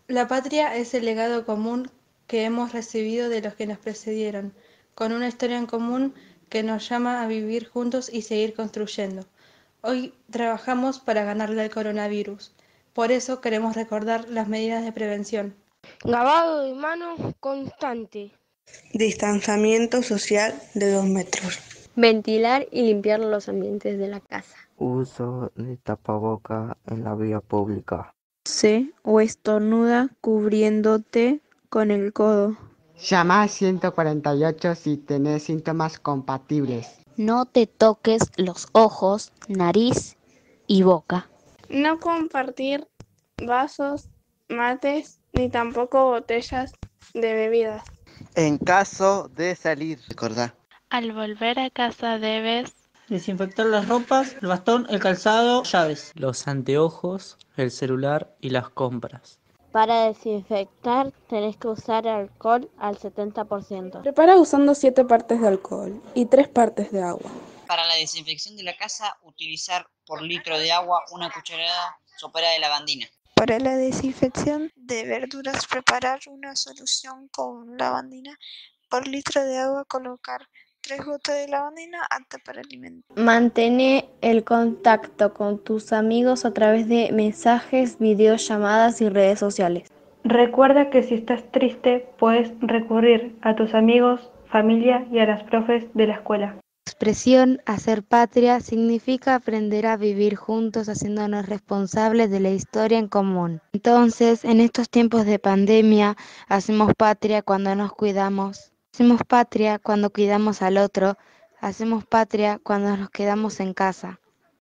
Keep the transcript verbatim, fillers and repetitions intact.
La patria es el legado común que hemos recibido de los que nos precedieron, con una historia en común que nos llama a vivir juntos y seguir construyendo. Hoy trabajamos para ganarle al coronavirus. Por eso queremos recordar las medidas de prevención. Lavado de manos constante. Distanciamiento social de dos metros. Ventilar y limpiar los ambientes de la casa. Uso de tapaboca en la vía pública. Tose o estornuda cubriéndote con el codo. Llama al ciento cuarenta y ocho si tenés síntomas compatibles. No te toques los ojos, nariz y boca. No compartir vasos, mates ni tampoco botellas de bebidas. En caso de salir, recordá. Al volver a casa debes desinfectar las ropas, el bastón, el calzado, llaves. Los anteojos, el celular y las compras. Para desinfectar tenés que usar alcohol al setenta por ciento. Prepara usando siete partes de alcohol y tres partes de agua. Para la desinfección de la casa, utilizar por litro de agua una cucharada sopera de lavandina. Para la desinfección de verduras, preparar una solución con lavandina. Por litro de agua, colocar tres gotas de lavandina apta para alimentos. Mantén el contacto con tus amigos a través de mensajes, videollamadas y redes sociales. Recuerda que si estás triste, puedes recurrir a tus amigos, familia y a las profes de la escuela. Expresión hacer patria significa aprender a vivir juntos haciéndonos responsables de la historia en común. Entonces, en estos tiempos de pandemia, hacemos patria cuando nos cuidamos. Hacemos patria cuando cuidamos al otro. Hacemos patria cuando nos quedamos en casa.